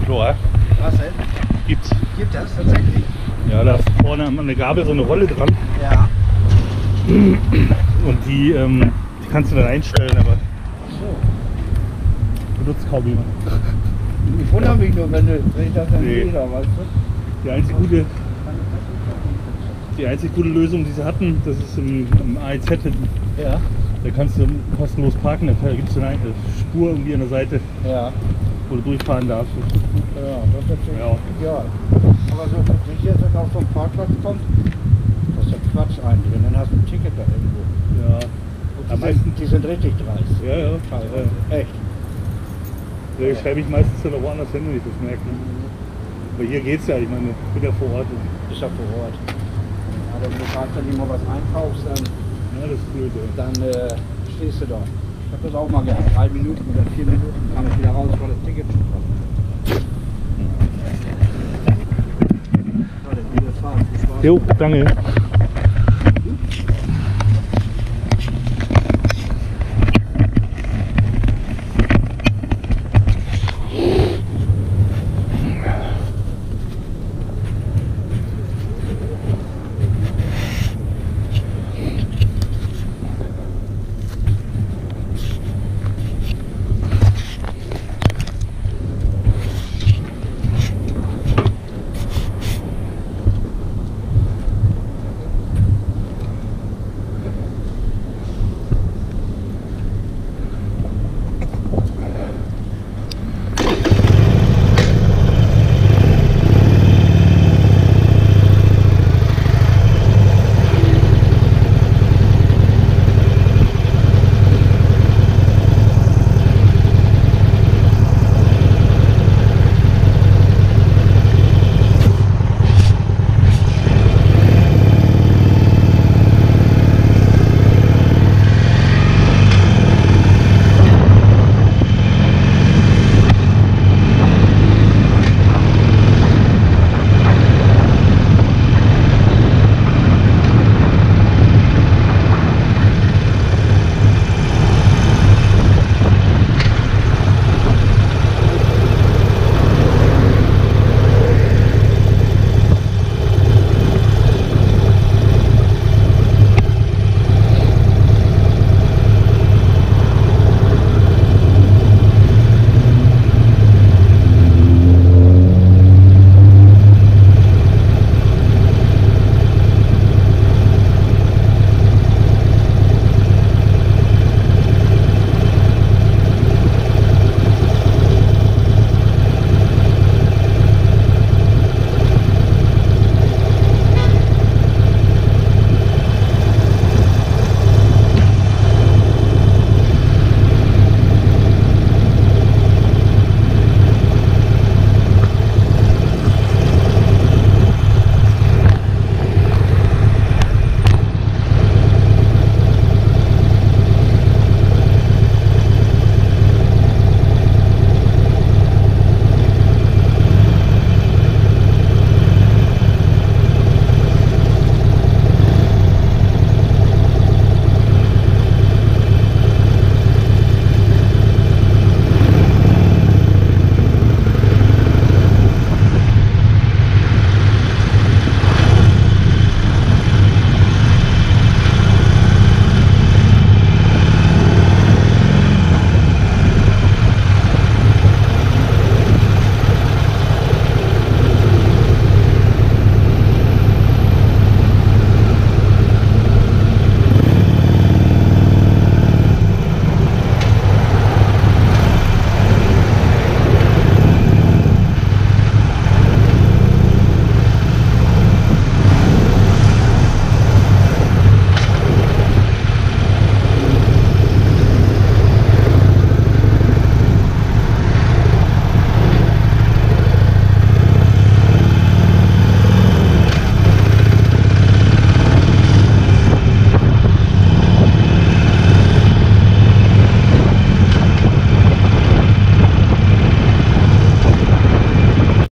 Da, Was denn? gibt's. Gibt das tatsächlich? Ja, da ist vorne an der Gabel so eine Rolle dran. Ja. Und die kannst du dann einstellen, aber So. benutzt kaum jemand. Ich wundere mich nur, wenn ich das dann Nee. sehe, da, weißt du? Die einzig gute Lösung, die sie hatten, das ist im AEZ hinten. Ja. Da kannst du kostenlos parken, da gibt es eine Spur irgendwie an der Seite, Ja. wo du durchfahren darfst. Ja, das ist natürlich Ja. ideal. Aber so wenn jetzt auf so einen Parkplatz kommt, das ist ja Quatsch eigentlich. Und dann hast du ein Ticket da irgendwo. Ja, Und die sind richtig dreist. ja, ja. Teilweise. Echt. Da schreibe ich meistens dann noch woanders hin, wenn ich das merke. Aber hier geht's ja, ich meine, ich bin ja vor Ort. Ist ja vor Ort. Aber wenn du gerade dann mal was einkaufst, Ja, das ist blöd. Ja. dann stehst du da. Ich habe das auch mal gehabt. 3 Minuten oder 4 Minuten kam ich wieder raus, weil das Ticket schon kommt. So, dann wieder fahren. Viel Spaß. Jo, danke.